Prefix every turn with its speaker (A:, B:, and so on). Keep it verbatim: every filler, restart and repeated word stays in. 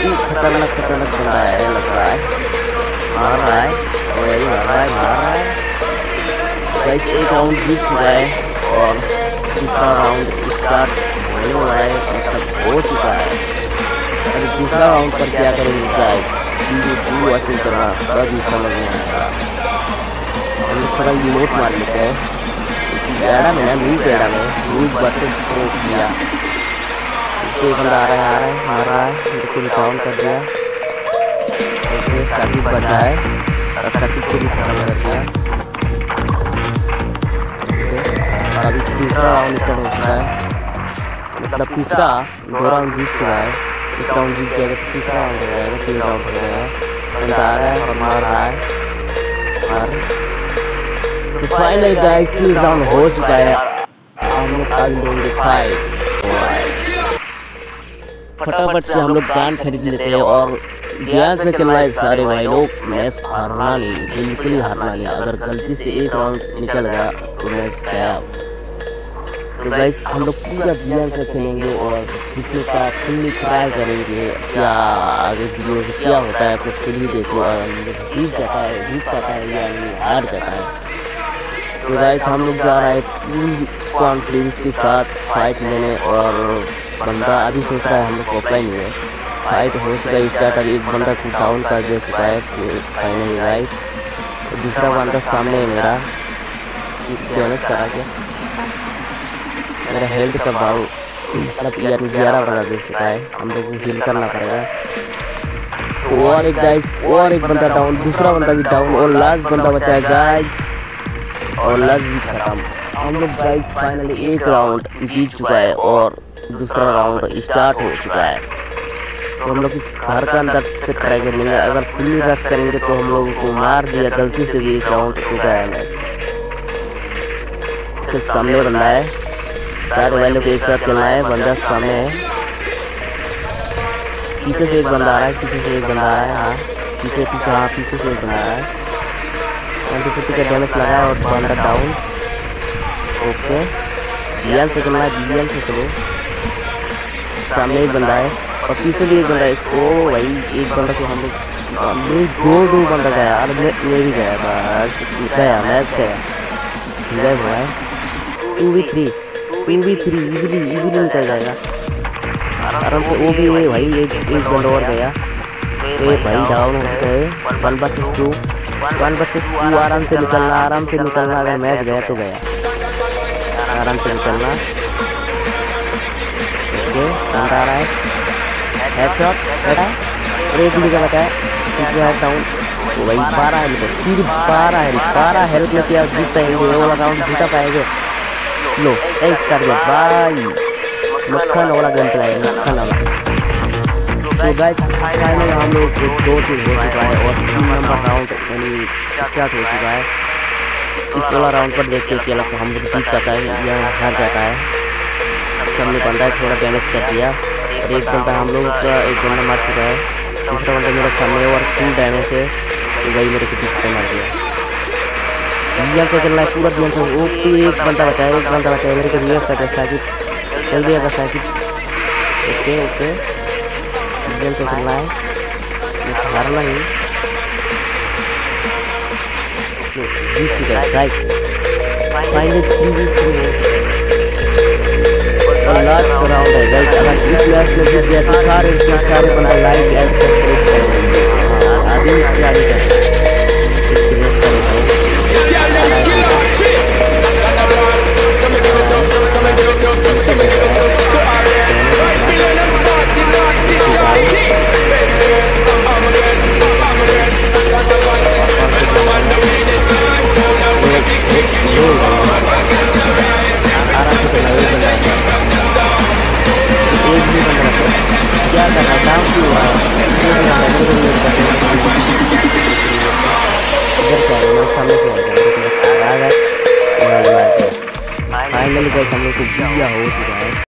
A: खतरनाक खतरनाक बंदा है लग रहा है, मार रहा है और यही मार रहा है मार रहा है गाइस। एक राउंड जीत चुका है और दूसरा राउंड स्टार्ट होने वाला है, मतलब हो चुका है। अभी दूसरा राउंड पर क्या करेंगे गाइस, वीडियो वॉचिंग करना तभी समझ में आएगा। हम लोग थोड़ा रिमोट मार लेते हैं, एड़ा में ना न्यूज एड़ा में न्यूज बटन को किया। एक बंदा आ रहा है आ रहा है मार रहा है, बिल्कुल डाउन कर दिया। ओके साकिब बचा है और साकिब को भी खत्म कर दिया। अभी तीसरा राउंड स्टार्ट हो चुका है, मतलब तीसरा दो राउंड जीत चुका है। इस राउंड जीत जाएगा तो तीसरा राउंड हो जाएगा, तीन राउंड हो जाएगा। बंदा आ रहा है और मार रहा है मार। तो फाइनली गाइस तीन राउंड हो चुका है, हम लोग कर लेंगे फाइट। फटाफट से हम लोग गन खरीद लेते हैं और ध्यान से खेलना है सारे भाई लोग, मैच हारना नहीं, बिल्कुल ही हारना नहीं। अगर गलती से एक राउंड निकल गया तो मैच गया। तो गाइस हम लोग पूरा ध्यान से खेलेंगे और जीतने का फुल्ली ट्राई करेंगे। क्या आगे वीडियो में क्या होता है आप खुद ही देखो, और जीत जाता है जीत जाता है या हार जाता है। तो गाइस हम लोग जा रहा है पूरी कॉन्फिडेंस के साथ फाइट लेने, और बंदा अभी सोच रहा है हम लोग ऑफलाइन में फाइट हो चुका है स्टार्ट। अभी एक बंदा को डाउन कर दे चुका है फाइनली गाइस। तो दूसरा बंदा सामने है मेरा, डैमेज करा के मेरा हेल्थ का भाव मतलब ग्यारह बढ़ा दे चुका है, हम लोग को हील करना पड़ेगा। तो और एक गाइस और एक बंदा डाउन, दूसरा बंदा भी डाउन और लास्ट बंदा बचा है गाइस, और लास्ट भी खत्म। हम लोग गाइस फाइनली एक राउंड जीत चुका है और दूसरा राउंड स्टार्ट हो चुका है। तो हम लोग इस घर का अंदर से ट्राई करेंगे, अगर फुल्ली रश करेंगे तो हम लोगों को मार दिया गलती से भी एक राउंड रुका है मैच। तो सामने बंदा है, सारे भाई लोग एक साथ खेलना है, बंदा सामने है। पीछे से एक बंदा आ रहा है, पीछे से एक बंदा आ रहा है, हाँ पीछे पीछे हाँ पीछे से एक बंदा आ रहा है। ट्वेंटी फिफ्टी का डैमेज लगा है और बंदा डाउन। ओके बीएल से खेलना है, बीएल से चलो। सामने एक बंदा है और पीछे भी एक बंदा है। ओ भाई एक बंदा को हम लोग दो दो बंदा गया, अरे मैं भी गया बस गया मैच गया गया हुआ है। Two v three two v three easily easily निकल जाएगा आराम से। वो भी है भाई, एक एक बंदा और गया, एक भाई डाउन हो चुका है। One versus two one versus two आराम से निकलना आराम से निकलना, अगर मैच गया तो गया, आराम से निकलना। ओके बंदा आ रहा है, हेडशॉट बेटा और एक भी गलत है, तीसरा हेड डाउन। तो भाई बारह हेल्प सिर्फ बारह हेल्प बारह हेल्प में क्या जीत पाएंगे, वो वाला राउंड जीता पाएंगे। लो एस कर दिया भाई, मक्खन वाला गेम प्ले मक्खन वाला। तो गाइस फाइनली हम लोग दो चीज हो चुका है और तीन नंबर राउंड यानी स्टार्ट हो चुका है। इस वाला राउंड पर देखते हैं क्या लगता है हम लोग जीत पाता है या हार जाता है। सामने बंदा थोड़ा डैमेज कर दिया और एक बंदा हम लोग का एक बंदा मार चुका है, दूसरा बंदा मेरा सामने और फुल डैमेज है। तो भाई मेरे को पीछे मार दिया, ध्यान से चलना है पूरा ध्यान से। ओके एक बंदा बचा है, एक बंदा बचा है, मेरे को रिवर्स कर दिया साकिब, चल दिया बस साकिब। ओके ओके ध्यान से चलना है, हारना ही जीत चुका है राइट। फाइनली थ्री थ्री और लास्ट राउंड है गाइस। अगर इस मैच में जीत गया तो सारे के सारे बंदा लाइक एंड सब्सक्राइब करेंगे। अभी क्या करें क्या करना डाउन क्यों हुआ सामने से आएगा। फाइनली गाइस हम लोग को दिया हो चुका है।